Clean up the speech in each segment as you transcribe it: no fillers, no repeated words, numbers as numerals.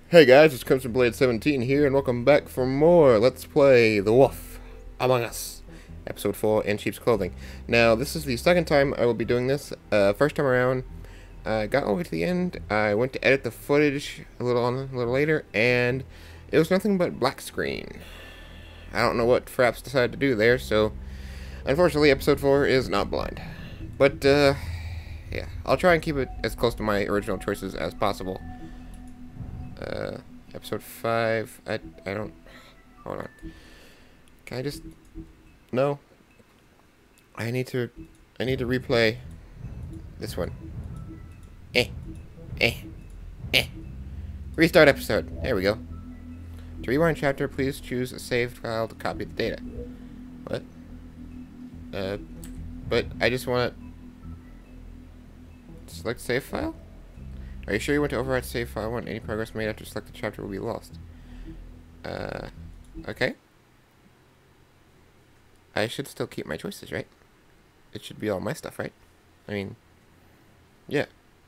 Hey guys, it's Crimson Blade 17 here, and welcome back for more Let's Play The Wolf Among Us, Episode 4 in Sheep's Clothing. Now, this is the second time I will be doing this. First time around, I got all the way to the end. I went to edit the footage a little later, and it was nothing but black screen. I don't know what Fraps decided to do there, so unfortunately, Episode 4 is not blind. But, yeah, I'll try and keep it as close to my original choices as possible. Episode 5, I don't, hold on, can I just, no, I need to replay this one, restart episode, there we go. To rewind chapter, please choose a saved file to copy the data. What? But I just want to select save file? Are you sure you want to override save file when any progress made after selected chapter will be lost? Okay. I should still keep my choices, right? It should be all my stuff, right? I mean, yeah.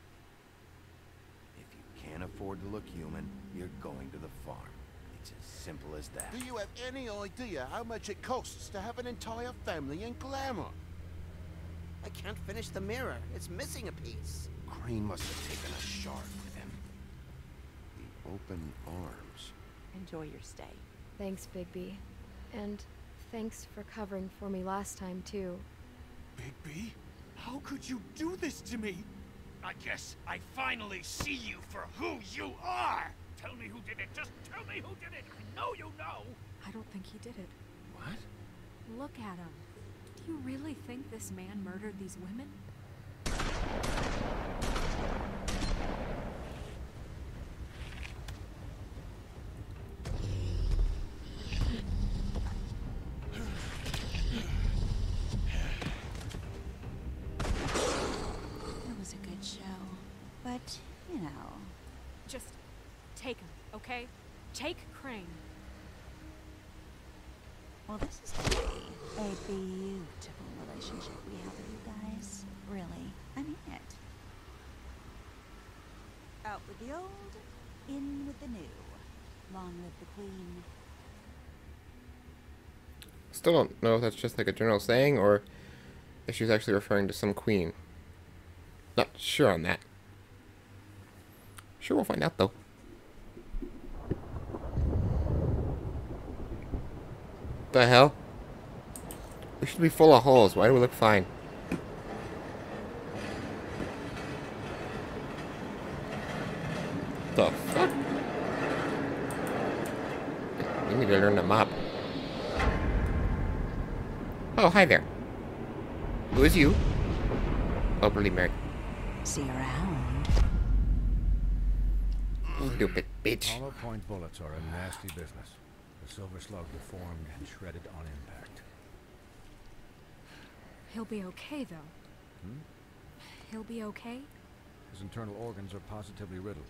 If you can't afford to look human, you're going to the farm. It's as simple as that. Do you have any idea how much it costs to have an entire family in Glamour? I can't finish the mirror. It's missing a piece. Crane must have taken a shard with him. The open arms. Enjoy your stay. Thanks, Bigby. And thanks for covering for me last time, too. Bigby? How could you do this to me? I guess I finally see you for who you are! Tell me who did it! Just tell me who did it! I know you know! I don't think he did it. What? Look at him. Do you really think this man murdered these women? It was a good show, but, you know. Just take him, okay? Take Crane. Well, this is gonna be a beautiful relationship we have with you guys. Really. I mean it. Out with the old, in with the new. Long live the queen. Still don't know if that's just like a general saying or if she's actually referring to some queen. Not sure on that. Sure, we'll find out though. The hell? We should be full of holes. Why do we look fine? The fuck? We need to learn to mop. Oh, hi there. Who is you? Oh, Bloody Mary. See you around. Stupid bitch. Hollow point bullets are a nasty business. The silver slug deformed and shredded on impact. He'll be okay, though. Hmm? He'll be okay? His internal organs are positively riddled.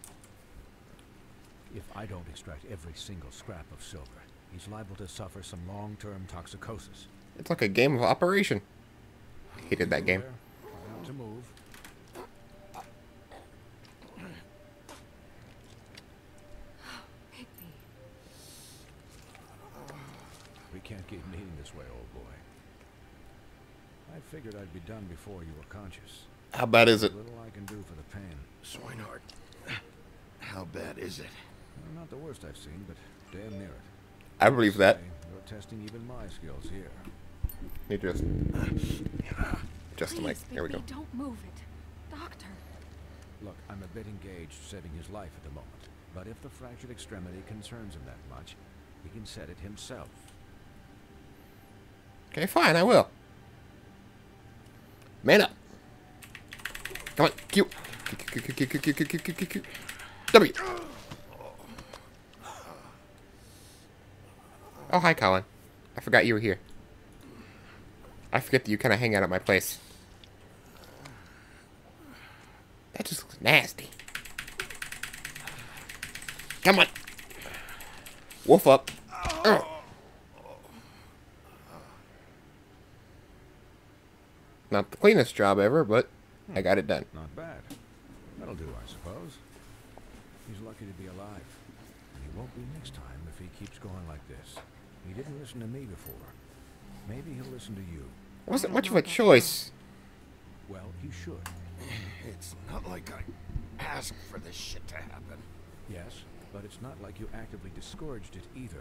If I don't extract every single scrap of silver, he's liable to suffer some long-term toxicosis. It's like a game of Operation. I hated that game. Try not to move. Bigby. We can't keep meeting this way, old boy. I figured I'd be done before you were conscious. How bad is it? Little I can do for the pain. Swinehart. How bad is it? Well, not the worst I've seen, but damn near it. I believe that. You're testing even my skills here. Need to just the mic. Please, There we go. Bigby, don't move it. Doctor. Look, I'm a bit engaged saving his life at the moment. But if the fractured extremity concerns him that much, he can set it himself. Okay, fine, I will. Man up. Come on, Q. Q. W. Oh, hi, Colin. I forgot you were here. I forget that you kind of hang out at my place. That just looks nasty. Come on. Wolf up. Not the cleanest job ever, but I got it done. Not bad. That'll do, I suppose. He's lucky to be alive. And he won't be next time if he keeps going like this. He didn't listen to me before. Maybe he'll listen to you. Wasn't much of a choice. Well, he should. It's not like I asked for this shit to happen. Yes, but it's not like you actively discouraged it either.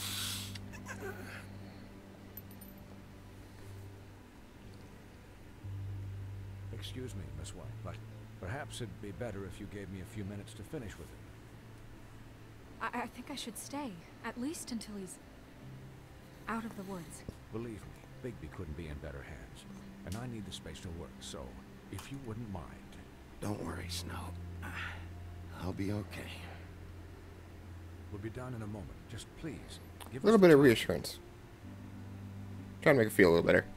Excuse me, Miss White, but perhaps it'd be better if you gave me a few minutes to finish with it. I think I should stay, at least until he's out of the woods. Believe me, Bigby couldn't be in better hands, and I need the space to work, so if you wouldn't mind. Don't worry, Snow. I'll be okay. We'll be done in a moment. Just please, give A little bit of reassurance. Trying to make it feel a little better.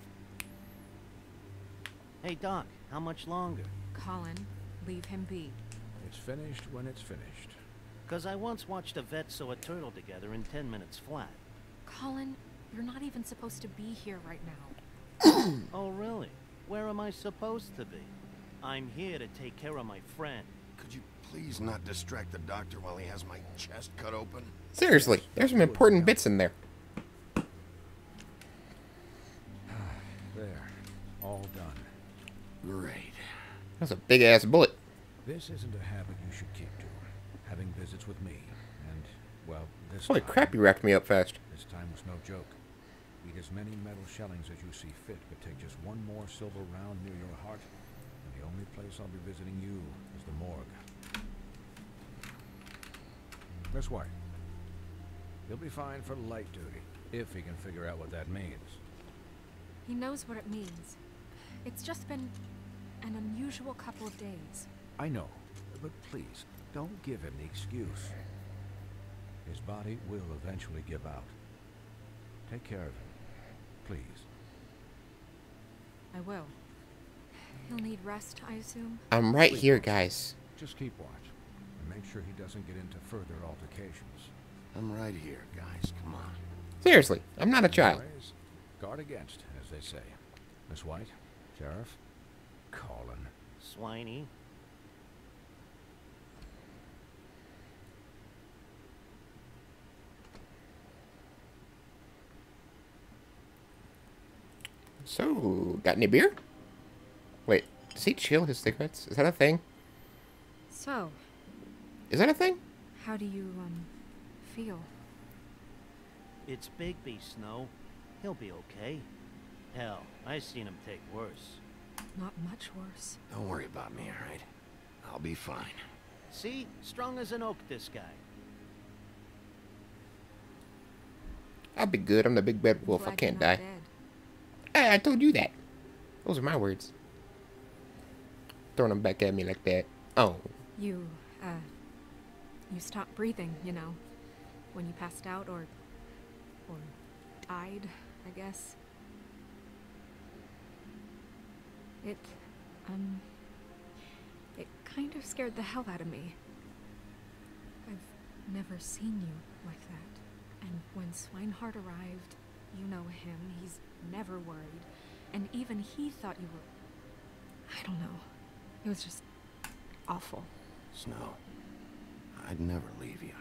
Hey, Doc, how much longer? Colin, leave him be. It's finished when it's finished. 'Cause I once watched a vet sew a turtle together in 10 minutes flat. Colin, you're not even supposed to be here right now. Oh, really? Where am I supposed to be? I'm here to take care of my friend. Could you please not distract the doctor while he has my chest cut open? Seriously, there's some important bits in there. There. All done. Great. That's a big ass bullet. This isn't a habit you should keep to. Having visits with me. And, well, this Holy time, crap, you wrapped me up fast. This time was no joke. Eat as many metal shellings as you see fit, but take just one more silver round near your heart, and the only place I'll be visiting you is the morgue. Miss White. He'll be fine for light duty, if he can figure out what that means. He knows what it means. It's just been an unusual couple of days. I know, but please, don't give him the excuse. His body will eventually give out. Take care of him, please. I will. He'll need rest, I assume. I'm right here, guys. Just keep watch, and make sure he doesn't get into further altercations. I'm right here, guys. Come on. Seriously, I'm not a child. Anyways, guard against, as they say. Miss White, Sheriff, Colin. Swiney. So, got any beer? Wait, does he chill his cigarettes? Is that a thing? So, Is that a thing? how do you, feel? It's Bigby, Snow. He'll be okay. Hell, I seen him take worse. Not much worse. Don't worry about me, all right? I'll be fine. See? Strong as an oak, this guy. I'll be good. I'm the big bad wolf. I Glad can't you're not die. dead. Hey, I told you that. Those are my words. Throwing them back at me like that. Oh. You stopped breathing, you know, when you passed out or died, I guess. It kind of scared the hell out of me. I've never seen you like that. And when Swinehart arrived, you know him, he's never worried. And even he thought you were... I don't know. It was just awful. Snow, I'd never leave you.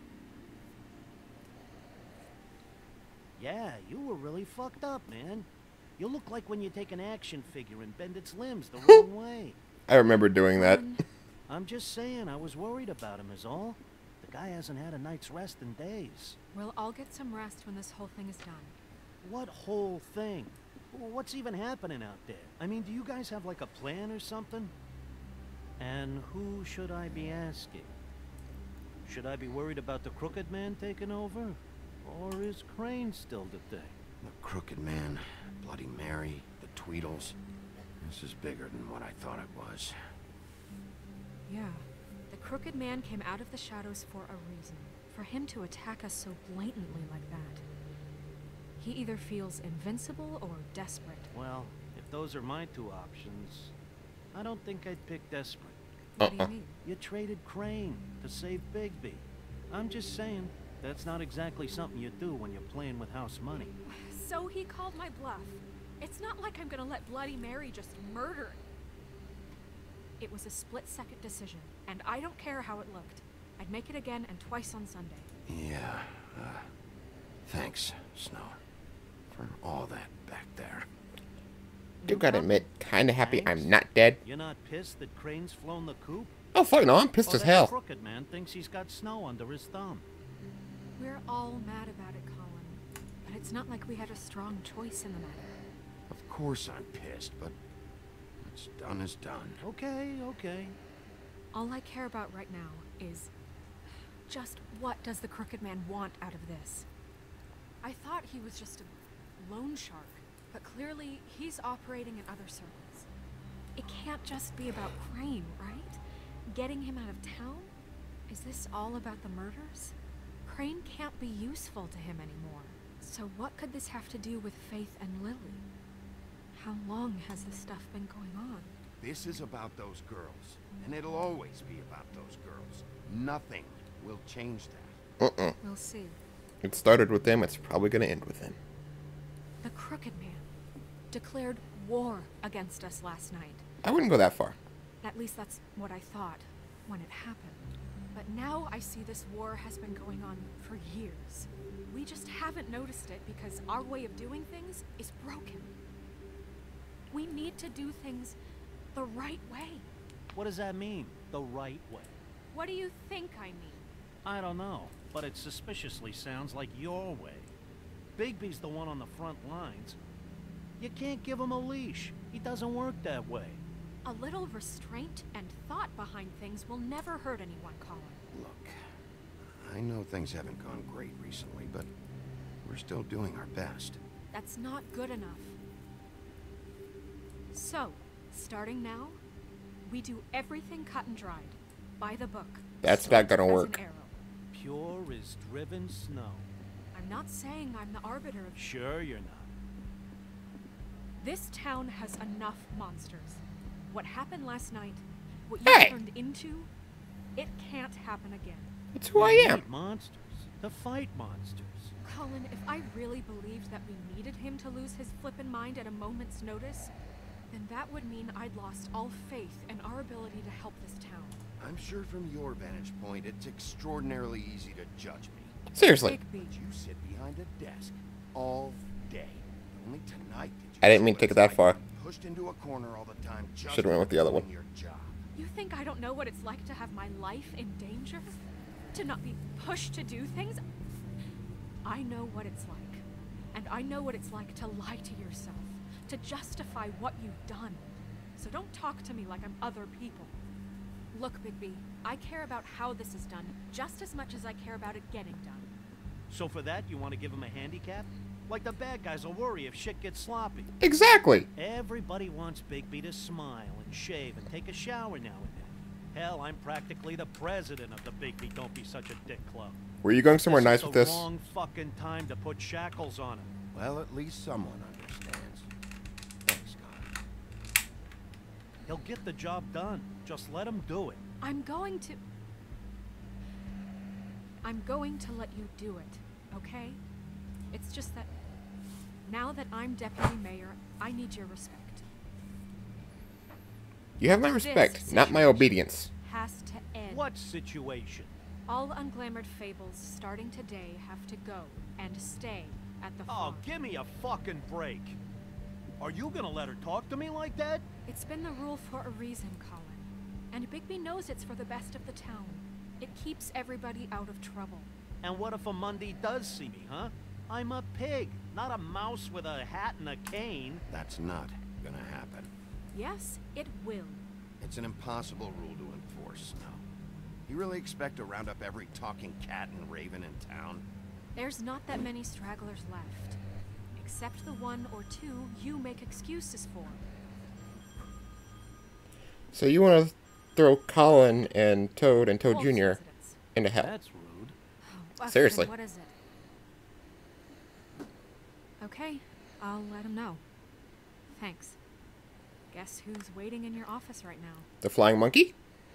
Yeah, you were really fucked up, man. You look like when you take an action figure and bend its limbs the wrong way. I remember doing that. I'm just saying, I was worried about him is all. The guy hasn't had a night's rest in days. Well, I'll get some rest when this whole thing is done. What whole thing? What's even happening out there? I mean, do you guys have like a plan or something? And who should I be asking? Should I be worried about the Crooked Man taking over? Or is Crane still the thing? The Crooked Man, Bloody Mary, the Tweedles. This is bigger than what I thought it was. Yeah. The Crooked Man came out of the shadows for a reason. For him to attack us so blatantly like that. He either feels invincible or desperate. Well, if those are my two options, I don't think I'd pick desperate. What do you mean? You traded Crane to save Bigby. I'm just saying, that's not exactly something you do when you're playing with house money. So he called my bluff. It's not like I'm gonna let Bloody Mary just murder. It was a split-second decision, and I don't care how it looked. I'd make it again and twice on Sunday. Yeah, thanks, Snow, for all that back there. Do gotta admit, kinda happy I'm not dead. You're not pissed that Crane's flown the coop? Oh fuck no, I'm pissed Or as that hell. Crooked Man thinks he's got Snow under his thumb. We're all mad about it, Colin. But it's not like we had a strong choice in the matter. Of course I'm pissed, but what's done is done. Okay, okay. All I care about right now is just what does the Crooked Man want out of this? I thought he was just a loan shark, but clearly he's operating in other circles. It can't just be about Crane, right? Getting him out of town? Is this all about the murders? Crane can't be useful to him anymore. So what could this have to do with Faith and Lily? How long has this stuff been going on? This is about those girls, and it'll always be about those girls. Nothing will change that. We'll see. It started with them, it's probably gonna end with them. The Crooked Man declared war against us last night. I wouldn't go that far. At least that's what I thought when it happened. But now I see this war has been going on for years. We just haven't noticed it because our way of doing things is broken. We need to do things the right way. What does that mean, the right way? What do you think I mean? I don't know, but it suspiciously sounds like your way. Bigby's the one on the front lines. You can't give him a leash. He doesn't work that way. A little restraint and thought behind things will never hurt anyone, Colin. Look, I know things haven't gone great recently, but we're still doing our best. That's not good enough. So, starting now, we do everything cut and dried, by the book. That's not gonna As an work. arrow. Pure as driven snow. I'm not saying I'm the arbiter of... Sure you're not. This town has enough monsters. What happened last night, what you Hey! turned into, it can't happen again. That's who I We am. need monsters. To fight monsters. Colin, if I really believed that we needed him to lose his flippin' mind at a moment's notice, then that would mean I'd lost all faith in our ability to help this town. I'm sure from your vantage point, it's extraordinarily easy to judge me. Seriously. Bigby, But you sit behind a desk all day. Only tonight did you I didn't see mean what to take it it's that like far. being pushed into a corner all the time. Just Should've went with the other doing one. Your job. you think I don't know what it's like to have my life in danger? To not be pushed to do things? I know what it's like. And I know what it's like to lie to yourself, to justify what you've done. So don't talk to me like I'm other people. Look, Bigby, I care about how this is done just as much as I care about it getting done. So for that, you want to give him a handicap? Like the bad guys will worry if shit gets sloppy. Exactly. Everybody wants Bigby to smile and shave and take a shower now and then. Hell, I'm practically the president of the Bigby Don't Be Such a Dick Club. Were you going somewhere nice This is with the this? wrong fucking time to put shackles on him. Well, at least someone understands. Thanks, God. He'll get the job done. Just let him do it. I'm going to let you do it, okay? It's just that now that I'm deputy mayor, I need your respect. You have my This respect, not my situation obedience. Has to end. What situation? All unglamored fables starting today have to go and stay at the Oh, farm. give me a fucking break. Are you gonna let her talk to me like that? It's been the rule for a reason, Colin. And Bigby knows it's for the best of the town. It keeps everybody out of trouble. And what if a Monday does see me, huh? I'm a pig, not a mouse with a hat and a cane. That's not gonna happen. Yes, it will. It's an impossible rule to enforce, Snow. You really expect to round up every talking cat and raven in town? There's not that many stragglers left. Except the one or two you make excuses for. So you want to throw Colin and Toad Wolf's Jr. residence. into hell? That's rude. Well, Seriously. then what is it? Okay, I'll let him know. Thanks. Guess who's waiting in your office right now? The flying monkey?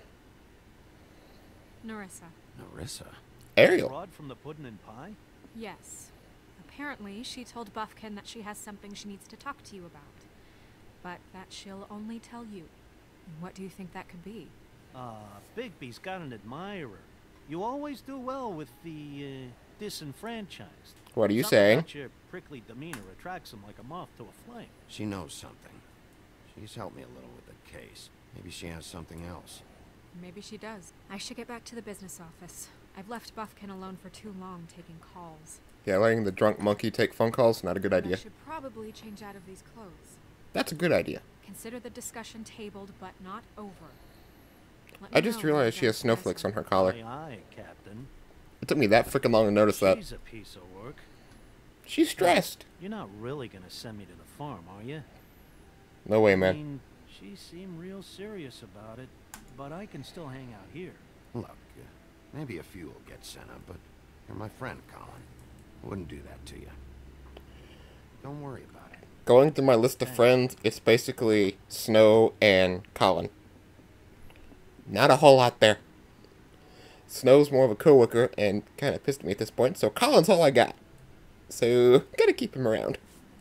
Narissa. Narissa? Ariel. Broad from the puddin' and pie? Yes. Apparently, she told Buffkin that she has something she needs to talk to you about. But that she'll only tell you. And what do you think that could be? Bigby's got an admirer. You always do well with the, disenfranchised. What are you Something saying? about your prickly demeanor attracts him like a moth to a flame. She knows something. She's helped me a little with the case. Maybe she has something else. Maybe she does. I should get back to the business office. I've left Buffkin alone for too long taking calls. Yeah, letting the drunk monkey take phone calls, not a good And idea. I should probably change out of these clothes. That's a good idea. Consider the discussion tabled, but not over. I just realized she has snowflakes on her collar. Aye, aye, Captain. It took me that freaking long to notice that. She's a piece of work. She's stressed. You're not really gonna send me to the farm, are you? No way, I man. mean, she seemed real serious about it, but I can still hang out here. Look, maybe a few will get sent up, but you're my friend, Colin. I wouldn't do that to you. Don't worry about it. Going through my list of friends, it's basically Snow and Colin. Not a whole lot there. Snow's more of a coworker and kind of pissed me at this point, so Colin's all I got. So, gotta keep him around.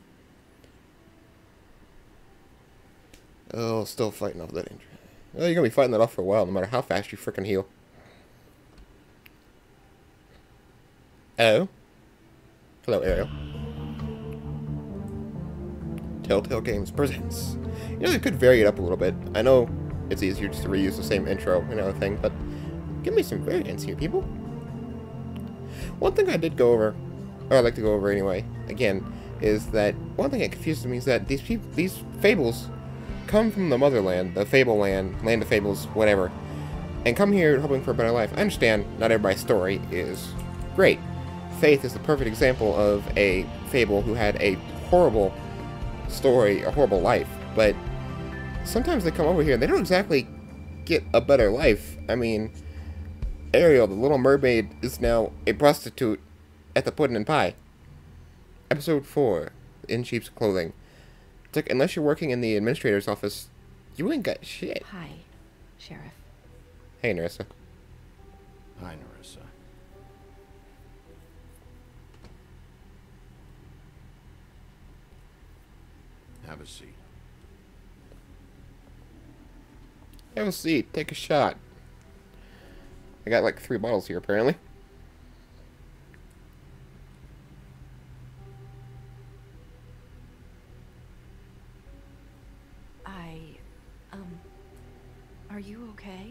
Oh, still fighting off that injury. Well, you're gonna be fighting that off for a while, no matter how fast you freaking heal. Oh. Hello, Ariel. Telltale Games presents. You know, they could vary it up a little bit. I know it's easier just to reuse the same intro and everything, but give me some variants here, people. One thing I did go over, or I'd like to go over anyway, again, is that one thing that confuses me is that these fables come from the motherland, the fable land of fables, whatever, and come here hoping for a better life. I understand not everybody's story is great. Faith is the perfect example of a fable who had a horrible story, a horrible life, but sometimes they come over here and they don't exactly get a better life. I mean, Ariel, the Little Mermaid, is now a prostitute at the Puddin' and Pie. Episode 4, In Sheep's Clothing. It's like, unless you're working in the administrator's office, you ain't got shit. Hi, Sheriff. Hey, Nerissa. Hi, Nerissa. Have a seat. Have a seat. Take a shot. I got like 3 bottles here, apparently. Are you okay?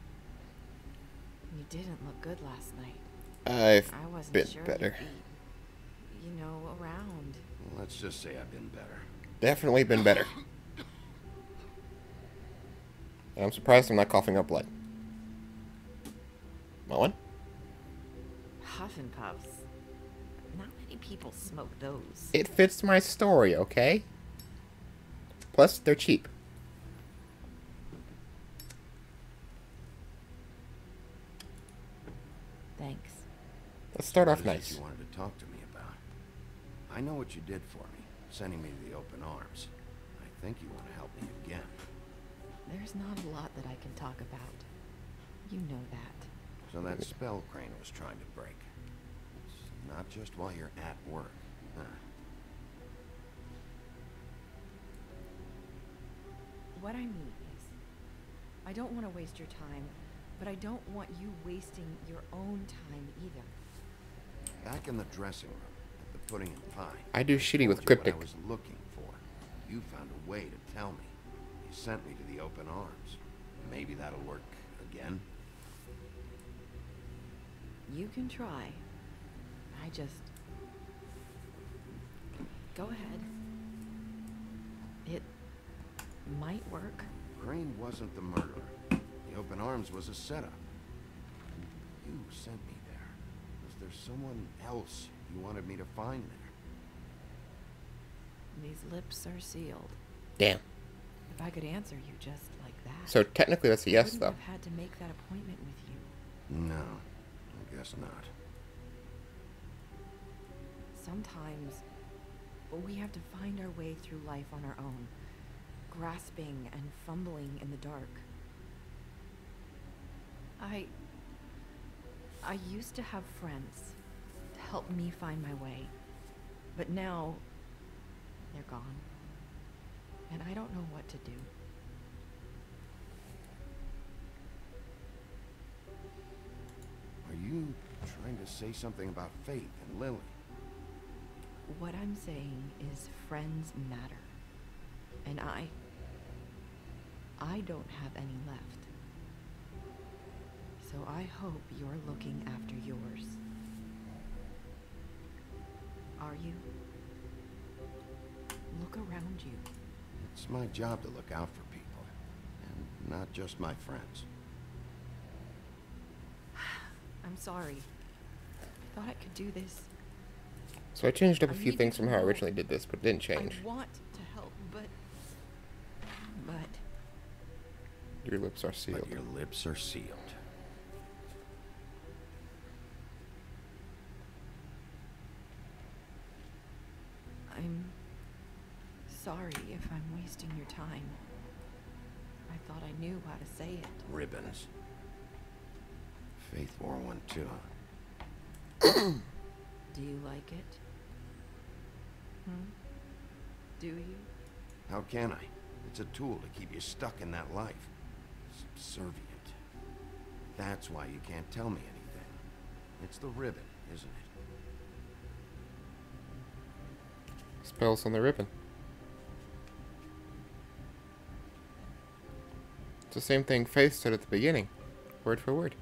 You didn't look good last night. I've I wasn't been sure better. you'd be, around. Let's just say I've been better. Definitely been better. And I'm surprised I'm not coughing up blood. One? Huff and Puffs. Not many people smoke those. It fits my story, okay? Plus, they're cheap. Thanks. Let's start off What is it nice. you wanted to talk to me about? I know what you did for me, sending me to the open arms. I think you want to help me again. There's not a lot that I can talk about. You know that. So that spell Crane was trying to break. It's not just while you're at work. Huh. What I mean is, I don't want to waste your time, but I don't want you wasting your own time either. Back in the dressing room at the Pudding and Pie. I do shitty with told you cryptic. What I was looking for. You found a way to tell me. You sent me to the open arms. Maybe that'll work again. You can try. I just... Go ahead. It might work. Crane wasn't the murderer. The open arms was a setup. You sent me there. Was there someone else you wanted me to find there? These lips are sealed. Damn. If I could answer you just like that... So technically that's a yes, I wouldn't though. have had to make that appointment with you. No, I guess not. Sometimes we have to find our way through life on our own, grasping and fumbling in the dark. I used to have friends to help me find my way, but now they're gone, and I don't know what to do. you trying to say something about Faith and Lily? What I'm saying is friends matter. And I don't have any left. So I hope you're looking after yours. Are you? Look around you. It's my job to look out for people, and not just my friends. I'm sorry. I thought I could do this. So I changed up a I few need things you from to how I know originally did this, but it didn't change. I want to help, but Your lips are sealed. But your lips are sealed. I'm sorry if I'm wasting your time. I thought I knew how to say it. Ribbons. Faith wore one too. Do you like it? Do you? How can I? It's a tool to keep you stuck in that life. Subservient. That's why you can't tell me anything. It's the ribbon, isn't it? Spells on the ribbon. It's the same thing Faith said at the beginning. Word for word.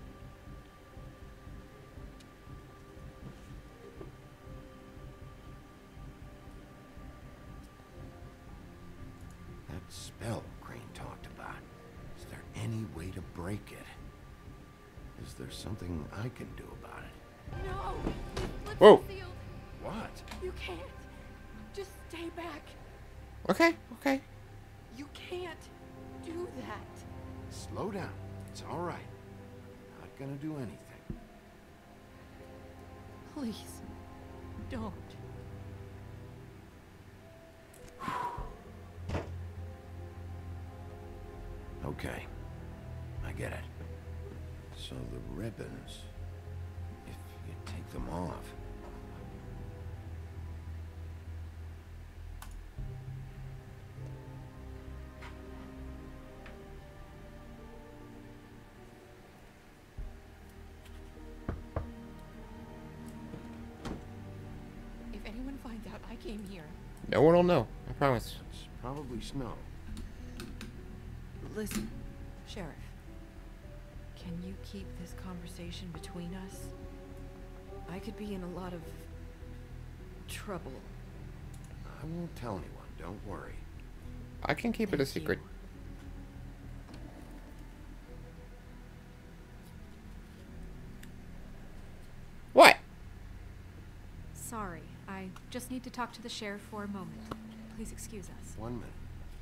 That spell Crane talked about. Is there any way to break it? Is there something I can do about it? No! Lips Whoa. are sealed. What? You can't. Just stay back. Okay, okay. You can't do that. Slow down. It's all right. Not gonna do anything. Please, don't. Okay. I get it. So the ribbons, if you take them off. If anyone finds out I came here, No one will know. I promise. It's probably snow. Listen, Sheriff. Can you keep this conversation between us? I could be in a lot of trouble. I won't tell anyone, don't worry. I can keep it a Thank secret. you. What? sorry. I just need to talk to the sheriff for a moment. Please excuse us. 1 minute.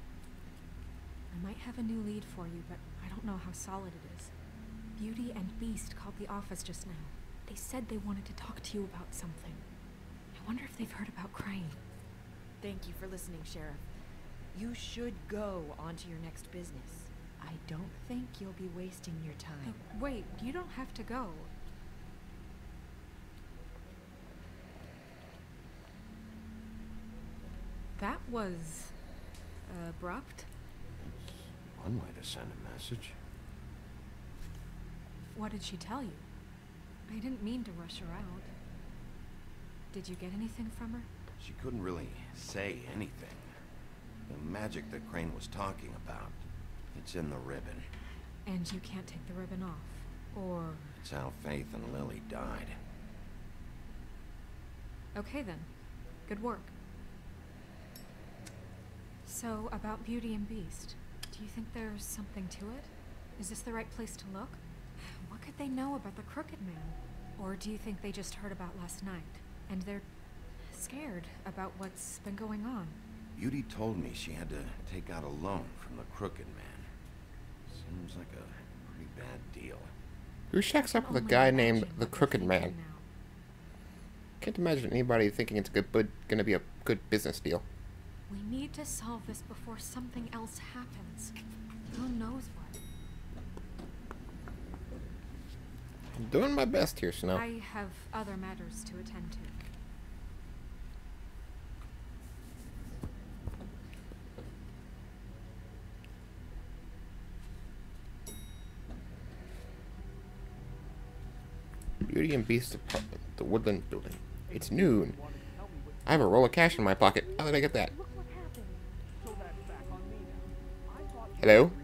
I might have a new lead for you, but I don't know how solid it is. Beauty and Beast called the office just now. They said they wanted to talk to you about something. I wonder if they've heard about Crane. Thank you for listening, Sheriff. You should go on to your next business. I don't think you'll be wasting your time. Wait, you don't have to go. That was abrupt. One way to send a message. What did she tell you? I didn't mean to rush her out. Did you get anything from her? She couldn't really say anything. The magic that Crane was talking about, it's in the ribbon. And you can't take the ribbon off, or... It's how Faith and Lily died. Okay then. Good work. So, about Beauty and Beast, do you think there's something to it? Is this the right place to look? What could they know about the Crooked Man? Or do you think they just heard about last night, and they're scared about what's been going on? Beauty told me she had to take out a loan from the Crooked Man. Seems like a pretty bad deal. Who shacks up with a Only guy imagine named what the they're Crooked thinking Man? now. Can't imagine anybody thinking it's gonna be a good business deal. We need to solve this before something else happens. Who knows what? I'm doing my best here, Snow. I have other matters to attend to. Beauty and Beast Department, the Woodland Building. It's noon. I have a roll of cash in my pocket. How did I get that? Hello?